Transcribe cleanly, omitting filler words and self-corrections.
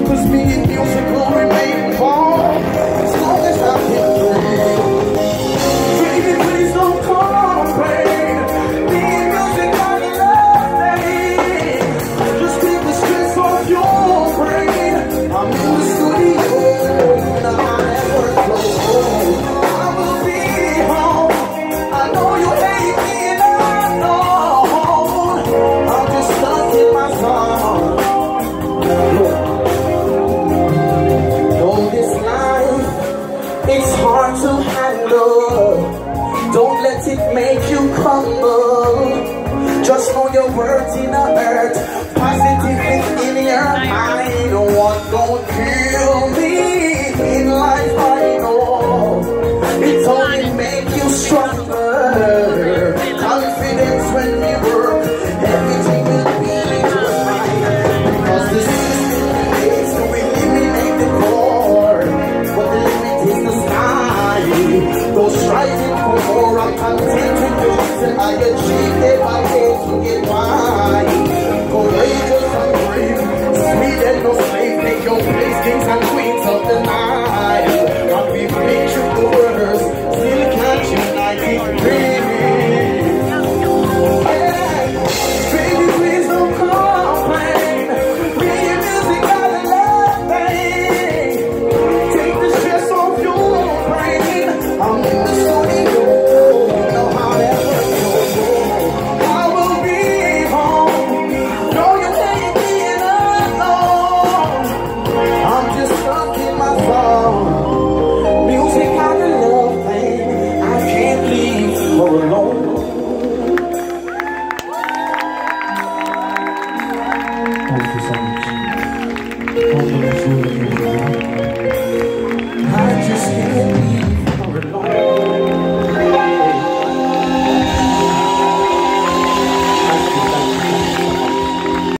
'cause me and music will remain involved as long as I can breathe. Baby, please don't complain. Me and music got a love thing. Just keep the stress off your brain. I'm in the studio, now I never close. I will be home. I know you hate me and I know. I'm just stuck in my song. Know this life, it's hard to handle. Don't let it make you crumble. Just know your words in the earth. Positive in your mind. What gon' kill me in life, I know. It's only make you stronger. Confidence when we work, everything will be just fine. Because the system is to eliminate the core, but the limit is the sky. Those striving for more, I'm content with those that I achieve day by day to get by. Courageous and brave, sweet and no slave, take your place, kings and queens of the night. Not be free through the words, still can't unite it, breathe. Baby, please don't complain. Me and music got a love thing. Take the stress off your brain. I'm in the studio, you know how that works. I will be home. Know you hate me and I know. I'm just stuck in my phone. Music got a love thing. I can't leave her alone. Thank you so much.